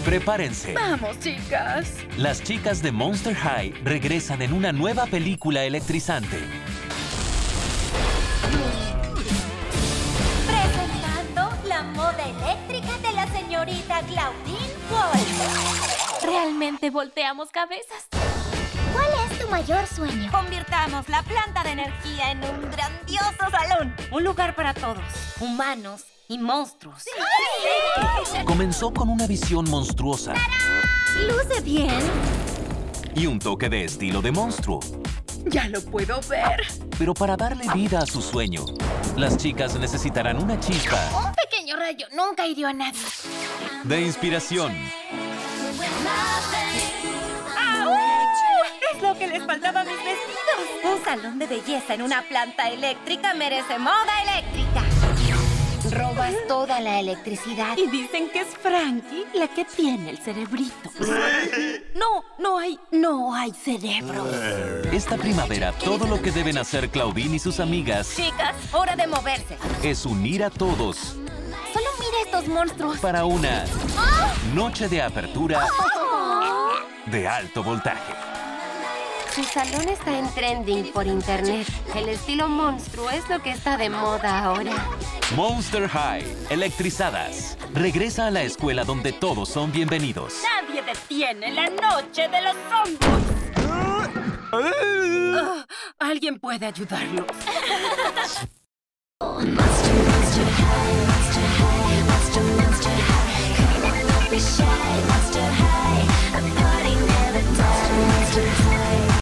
Prepárense. Vamos, chicas. Las chicas de Monster High regresan en una nueva película electrizante. Presentando la moda eléctrica de la señorita Claudine Wolf. Realmente volteamos cabezas. ¿Cuál es tu mayor sueño? Convirtamos la planta de energía en un grandioso salón. Un lugar para todos, humanos y monstruos. Comenzó con una visión monstruosa Luce bien. y un toque de estilo de monstruo. Ya lo puedo ver. Pero para darle vida a su sueño, las chicas necesitarán una chispa Un pequeño rayo nunca hirió a nadie. de inspiración. Es lo que les faltaba a mis vestidos. Un salón de belleza en una planta eléctrica merece moda eléctrica. Robas toda la electricidad. Y dicen que es Frankie la que tiene el cerebrito. No hay cerebro. Esta primavera, todo lo que deben hacer Claudine y sus amigas Chicas, hora de moverse. es unir a todos Solo mira estos monstruos. para una noche de apertura de alto voltaje. Su salón está en trending por internet. El estilo monstruo es lo que está de moda ahora. Monster High, electrizadas. Regresa a la escuela donde todos son bienvenidos. Nadie detiene la noche de los zombies. Alguien puede ayudarlos. Monster high, monster high, monster high. Come on, don't be shy. Monster high.